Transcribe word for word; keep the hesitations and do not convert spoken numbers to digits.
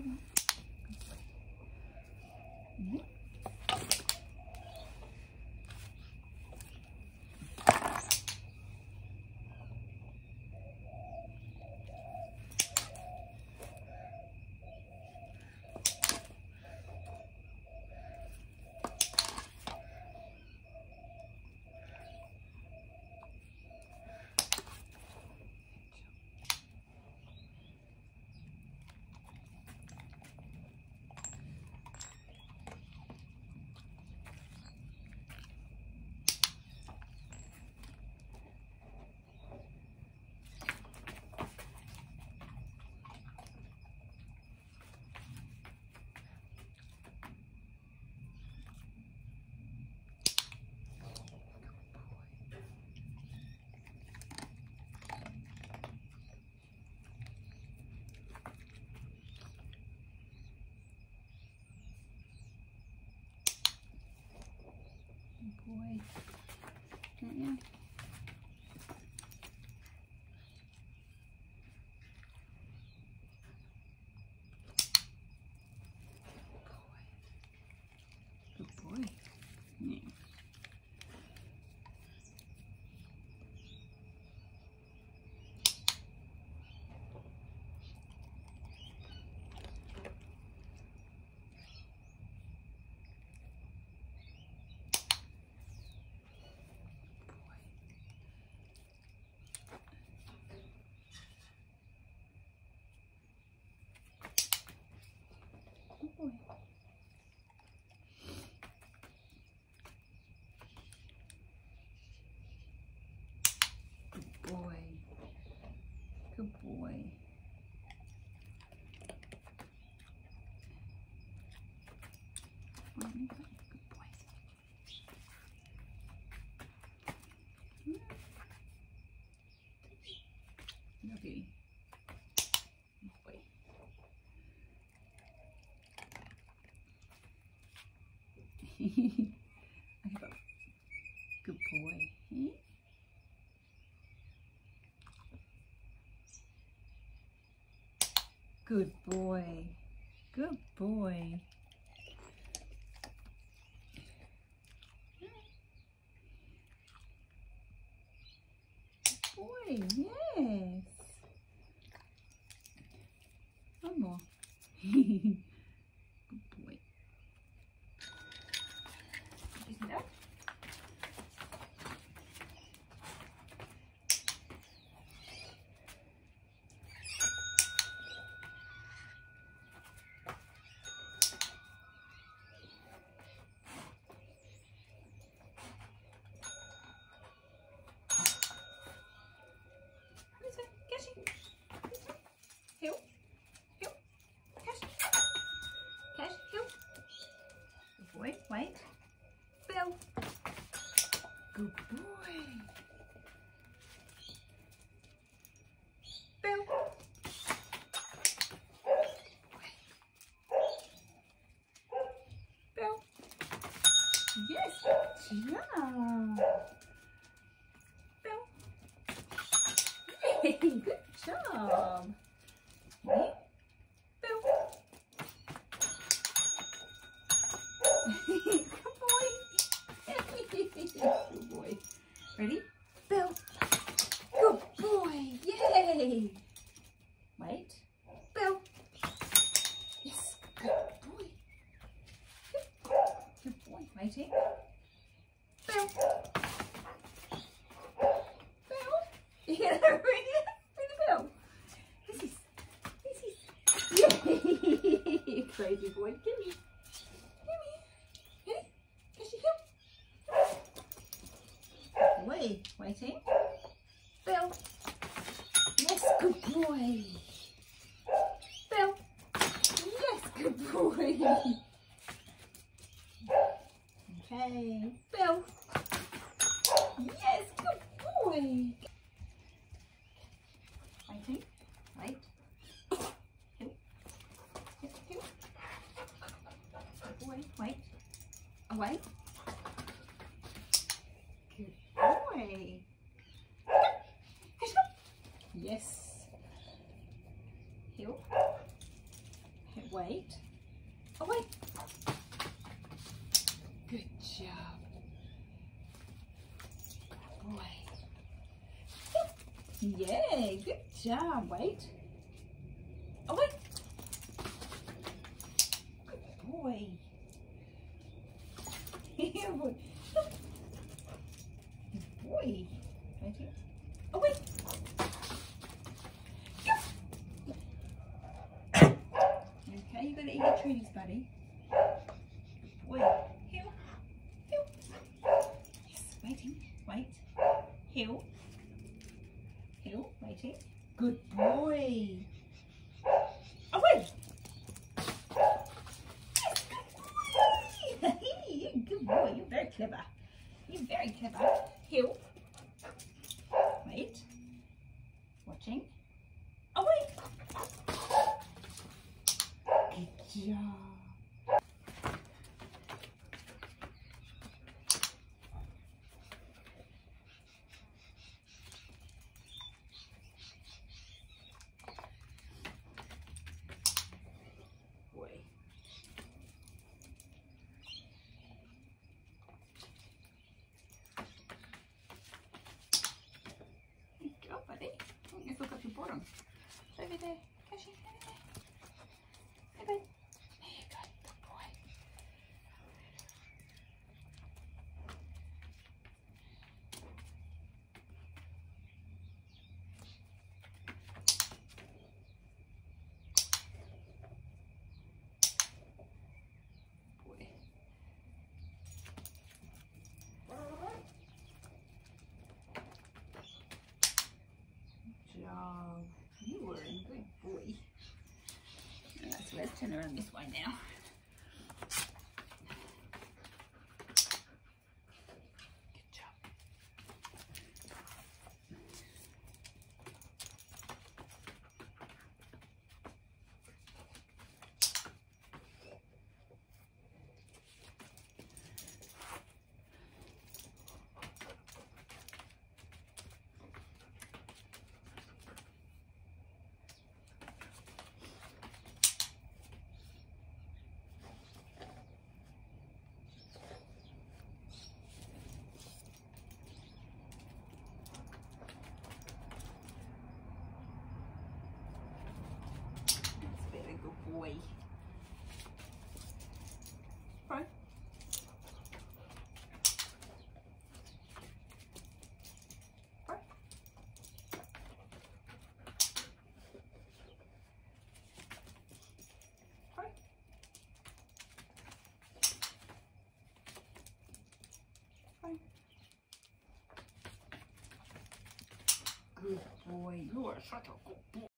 Mm-hmm. Boy, can't you? Good boy. Yeah. Good boy. Good boy. Good boy. Good boy. Lovely. Good boy. Good boy. Hmm? Good boy. Good boy. Good boy, yes. One more. Good boy. Isn't that? Heel, heel, catch, catch, heel. Good boy, wait. Bill. Good boy. Bill. Bill. Yes, good job. Bill. Yay, good job. Bill. Good boy. Good boy. Ready? Bill. Good boy. Yay. Wait. Bill. Yes. Good boy. Good boy. Waiting. Bill. Bill. Yeah, bring it. Bring the bill. This is. This is. Yay. Crazy boy. Give me. Wait, waiting. Bill. Yes, good boy. Bill. Yes, good boy. Okay. Bill. Yes, good boy. Waiting. Wait. Heel. Heel, heel. Good boy. Wait. Away. Boy. Yes. Heel. Wait. Oh, wait. Good job. Good boy. Yeah, good job. Wait. Oh, wait. Good boy. Good boy. Good boy. Right here. Oh, wait. Okay, you gotta eat your treaties, buddy. Good boy. Heel. Heel. Yes, waiting. Wait. Heel. Heel. Waiting. Good boy. Oh, wait. Yes, good boy. You're a good boy. You're very clever. You're very clever. Heel. Wait. Watching. Oh, wait. Good job. Boy. Good job, buddy. Oh, let's look up your bottom. Over there. Cashy, over there. Hey, bud. There you go. Good boy. Boy. Good job. You were a good boy. Right, so let's turn around this way now. Good job. That's very good boy. Right. Right. Right. Right. Good boy. You are such a good